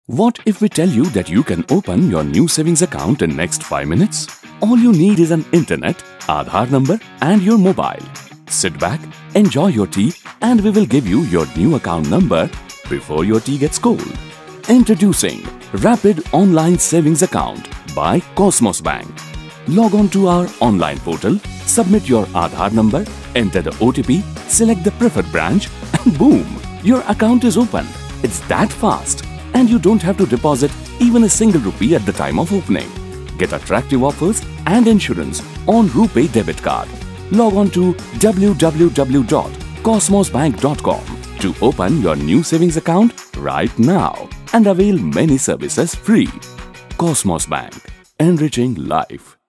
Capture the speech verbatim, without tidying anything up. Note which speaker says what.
Speaker 1: What if we tell you that you can open your new savings account in next five minutes? All you need is an internet, Aadhaar number and your mobile. Sit back, enjoy your tea and we will give you your new account number before your tea gets cold. Introducing Rapid Online Savings Account by Cosmos Bank. Log on to our online portal, submit your Aadhaar number, enter the O T P, select the preferred branch and boom! Your account is open. It's that fast. And you don't have to deposit even a single rupee at the time of opening. Get attractive offers and insurance on RuPay debit card. Log on to w w w dot cosmos bank dot com to open your new savings account right now and avail many services free. Cosmos Bank, enriching life.